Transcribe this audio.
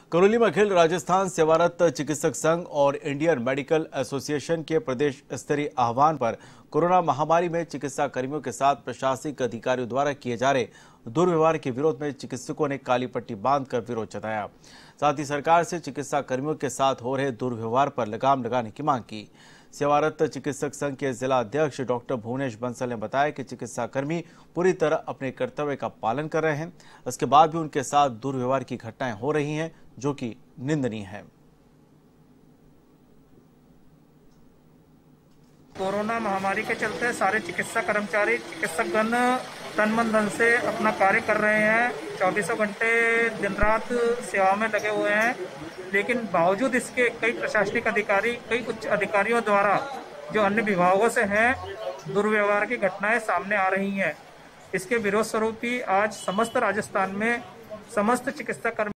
करौली में अखिल राजस्थान सेवारत चिकित्सक संघ और इंडियन मेडिकल एसोसिएशन के प्रदेश स्तरीय आह्वान पर कोरोना महामारी में चिकित्सा कर्मियों के साथ प्रशासनिक अधिकारियों द्वारा किए जा रहे दुर्व्यवहार के विरोध में चिकित्सकों ने काली पट्टी बांधकर विरोध जताया। साथ ही सरकार से चिकित्सा कर्मियों के साथ हो रहे दुर्व्यवहार पर लगाम लगाने की मांग की। सेवारत चिकित्सक संघ के जिला अध्यक्ष डॉक्टर भुवनेश बंसल ने बताया कि चिकित्सा कर्मी पूरी तरह अपने कर्तव्य का पालन कर रहे हैं। इसके बाद भी उनके साथ दुर्व्यवहार की घटनाएं हो रही हैं, जो कि निंदनीय है। कोरोना महामारी के चलते सारे चिकित्सा कर्मचारी चिकित्सकगण तन मन धन से अपना कार्य कर रहे हैं। 24 घंटे दिन रात सेवा में लगे हुए हैं, लेकिन बावजूद इसके कई प्रशासनिक अधिकारी, कई उच्च अधिकारियों द्वारा जो अन्य विभागों से हैं, दुर्व्यवहार की घटनाएं सामने आ रही हैं। इसके विरोध स्वरूप ही आज समस्त राजस्थान में समस्त चिकित्सा कर्मी